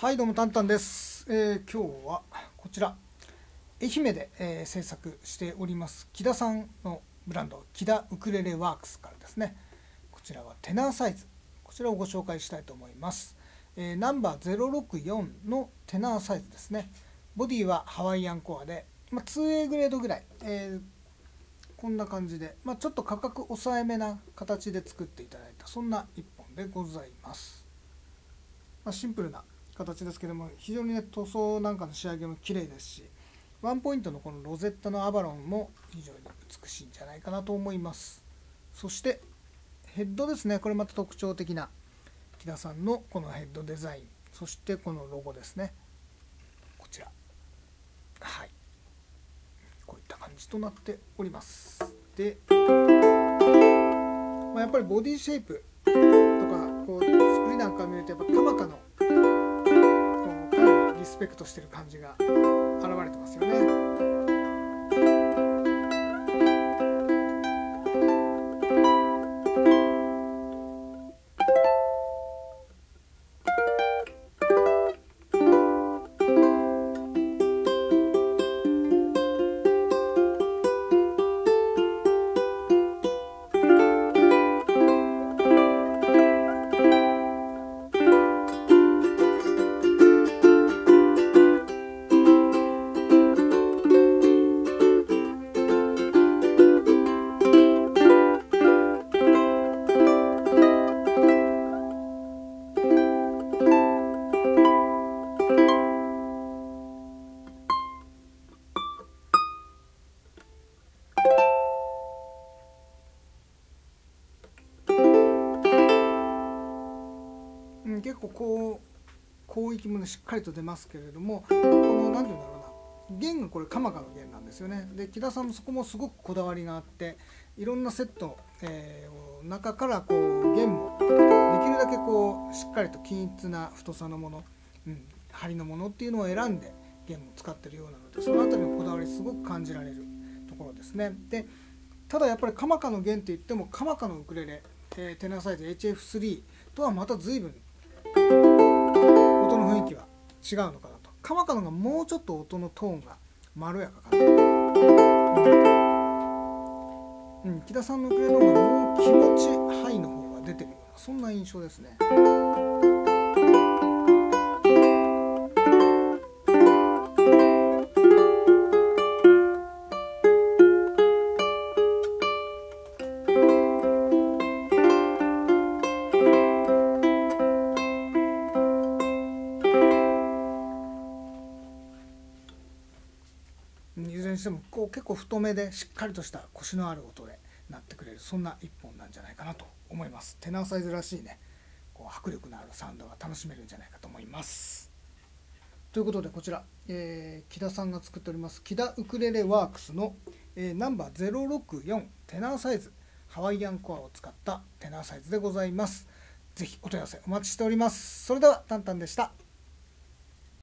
はいどうもタンタンです。今日はこちら愛媛で、制作しております木田さんのブランド木田ウクレレワークスからですね、こちらはテナーサイズ、こちらをご紹介したいと思います。ナンバー064のテナーサイズですね。ボディはハワイアンコアで、2A グレードぐらい、こんな感じで、ちょっと価格抑えめな形で作っていただいたそんな一本でございます。シンプルな形ですけども、非常にね塗装なんかの仕上げも綺麗ですし、ワンポイントのこのロゼッタのアバロンも非常に美しいんじゃないかなと思います。そしてヘッドですね。これまた特徴的な木田さんのこのヘッドデザイン、そしてこのロゴですね、こちら、はい、こういった感じとなっております。で、やっぱりボディシェイプとかこう作りなんか見ると、やっぱカマカのリスペクトしてる感じが現れてますよね。結構広域もねしっかりと出ますけれども、この何て言うんだろうな、弦がこれカマカの弦なんですよね。で木田さんもそこもすごくこだわりがあって、いろんなセット、中からこう弦もできるだけこうしっかりと均一な太さのもの、針のものっていうのを選んで弦も使ってるようなので、そのあたりのこだわりすごく感じられるところですね。でただやっぱりカマカの弦って言ってもカマカのウクレレ、テナーサイズ HF3 とはまた随分音の雰囲気は違うのかなと。カマカのがもうちょっと音のトーンがまろやかかな、木田さんのウクレレの方がもう気持ちハイの方が出てるようなそんな印象ですね。いずれにしても結構太めでしっかりとしたコシのある音でなってくれる、そんな一本なんじゃないかなと思います。テナーサイズらしいね、迫力のあるサウンドが楽しめるんじゃないかと思います。ということでこちら、木田さんが作っております木田ウクレレワークスの、ナンバー064テナーサイズハワイアンコアを使ったテナーサイズでございます。ぜひお問い合わせお待ちしております。それではタンタンでした。